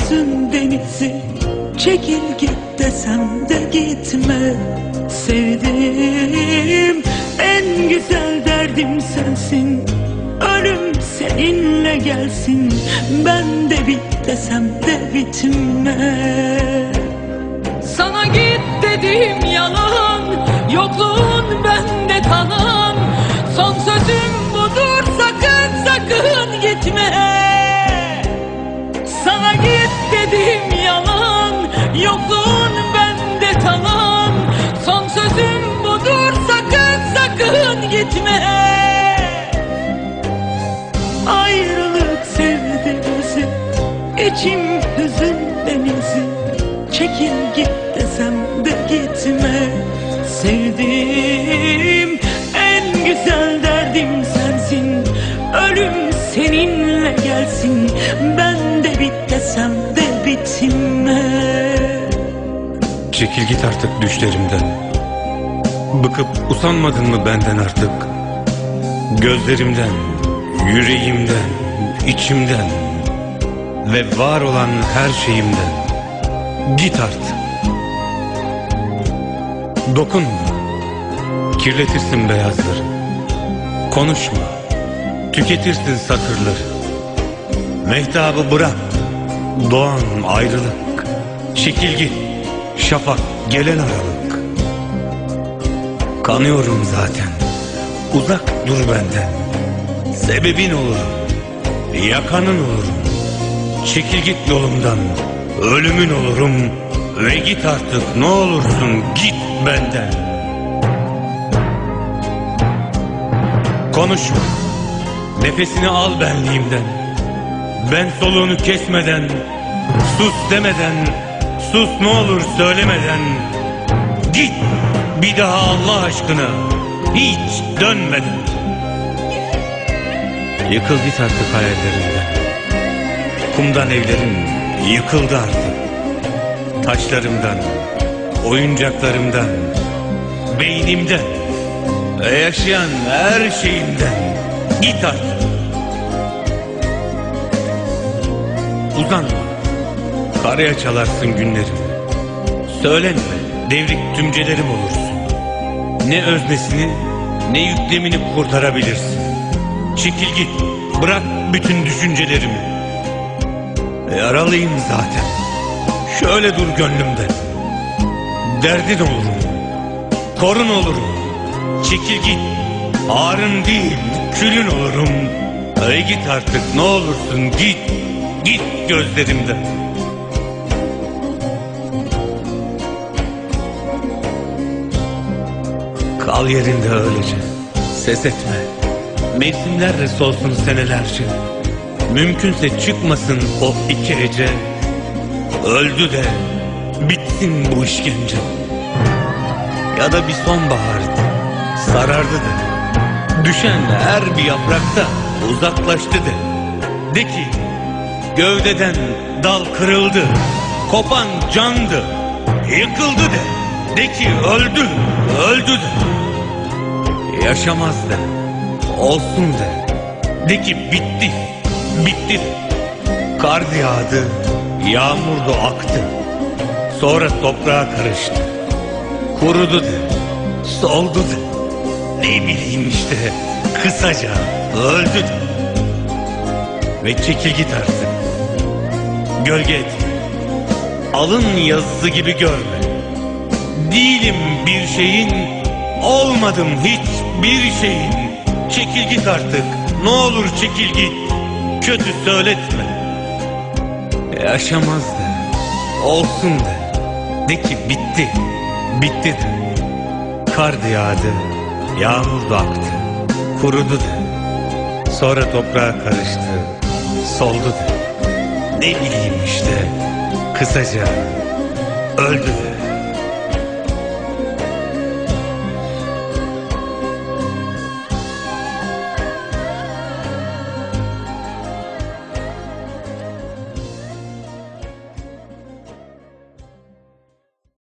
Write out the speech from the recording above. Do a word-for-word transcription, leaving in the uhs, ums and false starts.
hüzün denizi. Çekil git desem de gitme. Sevdiğim en güzel derdim sensin. Ölüm seninle gelsin. Ben de bit desem de bitme. Sana git dediğim yalan, yokluğun bende kalan. Son sözüm budur, sakın sakın gitme. Sana git dediğim yalan, yokluğun bende kalan. Son sözüm budur, sakın sakın gitme. Ayrılık sevdi bizi, içim hüzün denizi. Çekil git desem de gitme. Sevdiğim en güzel derdim sensin. Ölüm seninle gelsin. Ben de bit desem de bitme. Çekil git artık düşlerimden. Bıkıp usanmadın mı benden artık? Gözlerimden, yüreğimden, içimden ve var olan her şeyimden. Git artık. Dokunma. Kirletirsin beyazları. Konuşma. Tüketirsin satırları. Mehtabı bırak. Doğan ayrılık. Çekil git. Şafak gelen aralık. Kanıyorum zaten. Uzak dur benden. Sebebin olurum. Yakanın olurum. Çekil git yolumdan. Ölümün olurum. Ve git artık, ne olursun git benden. Konuşma. Nefesini al benliğimden. Ben soluğunu kesmeden, sus demeden, sus ne olur söylemeden. Git bir daha Allah aşkına, hiç dönmeden. Yıkıl git artık hayallerinden. Kumdan evlerin yıkıldı artık. Taşlarımdan, oyuncaklarımdan, beynimden, yaşayan her şeyimden. Git artık. Uzanma. Karaya çalarsın günlerimi. Söylenme, devrik tümcelerim olursun. Ne öznesini ne yüklemini kurtarabilirsin. Çekil git, bırak bütün düşüncelerimi. Yaralıyım zaten. Şöyle dur gönlümde. Derdin olurum, korun olurum. Çekil git, ağrın değil külün olurum. Ay git artık, ne olursun git, git gözlerimden. Kal yerinde öylece, ses etme. Mevsimlerle solsun senelerce. Mümkünse çıkmasın o iki hece. Öldü de bitsin bu işkence. Ya da bir sonbahardı, sarardı de. Düşen her bir yaprakta uzaklaştı de. De ki gövdeden dal kırıldı, kopan candı, yıkıldı de. De ki öldü, öldü de. Yaşamaz de, olsun de. De ki bitti, bitti de. Kar yağdı, yağmur da aktı. Sonra toprağa karıştı. Kurudu de, soldu de. Ne bileyim işte, kısaca öldü de. Ve çekil git artık. Gölge etme. Alın yazısı gibi görme. Değilim bir şeyin, olmadım hiçbir şeyin. Çekil git artık, ne olur çekil git. Kötü söyletme. Yaşamaz de, olsun de. De ki bitti, bitti de. Kar yağdı, yağmur da aktı. Kurudu de. Sonra toprağa karıştı, soldu de. Ne bileyim işte, kısaca öldü de.